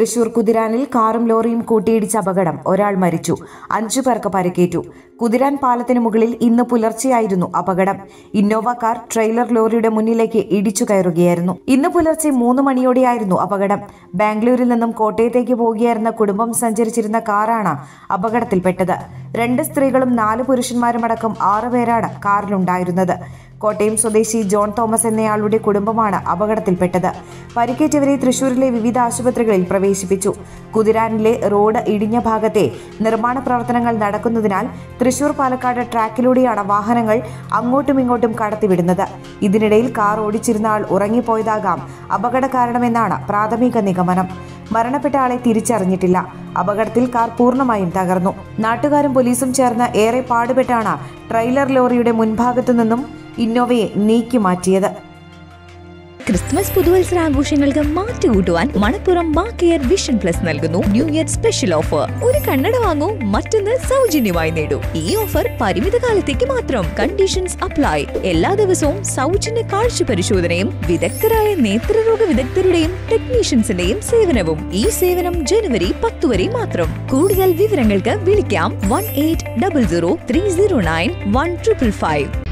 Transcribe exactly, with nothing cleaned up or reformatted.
തൃശൂർ കുതിരാനിൽ കാറും ലോറിയും കൂട്ടിയിടിച്ച അപകടം. ഒരാൾ മരിച്ചു, അഞ്ചു പേർക്ക് പരിക്കേറ്റു. കുതിരാൻ പാലത്തിന് മുകളിൽ ഇന്ന് പുലർച്ചെയായിരുന്നു അപകടം. ഇന്നോവ കാർ ട്രെയിലർ ലോറിയുടെ മുന്നിലേക്ക് ഇടിച്ചു കയറുകയായിരുന്നു. ഇന്ന് പുലർച്ചെ മൂന്ന് മണിയോടെയായിരുന്നു അപകടം. ബാംഗ്ലൂരിൽ നിന്നും കോട്ടയത്തേക്ക് പോകുകയായിരുന്ന കുടുംബം സഞ്ചരിച്ചിരുന്ന കാറാണ് അപകടത്തിൽപ്പെട്ടത്. രണ്ട് സ്ത്രീകളും നാല് പുരുഷന്മാരുമടക്കം ആറുപേരാണ് കാറിലുണ്ടായിരുന്നത്. കോട്ടയം സ്വദേശി ജോൺ തോമസ് എന്നയാളുടെ കുടുംബമാണ് അപകടത്തിൽപ്പെട്ടത്. പരിക്കേറ്റവരെ തൃശൂരിലെ വിവിധ ആശുപത്രികളിൽ പ്രവേശിപ്പിച്ചു. കുതിരാനിലെ റോഡ് ഇടിഞ്ഞ ഭാഗത്തെ നിർമ്മാണ പ്രവർത്തനങ്ങൾ നടക്കുന്നതിനാൽ തൃശൂർ പാലക്കാട് ട്രാക്കിലൂടെയാണ് വാഹനങ്ങൾ അങ്ങോട്ടും ഇങ്ങോട്ടും കടത്തിവിടുന്നത്. ഇതിനിടയിൽ കാർ ഓടിച്ചിരുന്ന ആൾ ഉറങ്ങിപ്പോയതാകാം അപകട കാരണമെന്നാണ് പ്രാഥമിക നിഗമനം. മരണപ്പെട്ട ആളെ തിരിച്ചറിഞ്ഞിട്ടില്ല. അപകടത്തിൽ കാർ പൂർണ്ണമായും തകർന്നു. നാട്ടുകാരും പോലീസും ചേർന്ന് ഏറെ പാടുപെട്ടാണ് ട്രെയിലർ ലോറിയുടെ മുൻഭാഗത്തു നിന്നും ഇന്നോവയെ നീക്കി മാറ്റിയത്. ക്രിസ്മസ് പുതുവത്സരാഘോഷങ്ങൾക്ക് മാറ്റുകൂട്ടുവാൻ Manappuram Ma care vision plus നൽകുന്നു ന്യൂ ഇയർ സ്പെഷ്യൽ ഓഫർ. ഒരു കണ്ണട വാങ്ങൂ, മറ്റൊന്ന് സൗജന്യമായി നേടൂ. ഈ ഓഫർ പരിമിത കാലത്തേക്ക് മാത്രം. Conditions apply. എല്ലാ ദിവസവും സൗജന്യ കാഴ്ച പരിശോധനയും വിദഗ്ധരായ നേത്രരോഗ വിദഗ്ധരുടെയും ടെക്നീഷ്യൻസിന്റെയും സേവനവും. ഈ സേവനം ജനുവരി പത്ത് വരെ മാത്രം. കൂടുതൽ വിവരങ്ങൾക്ക് വിളിക്കാം one eight double zero three zero nine one triple five.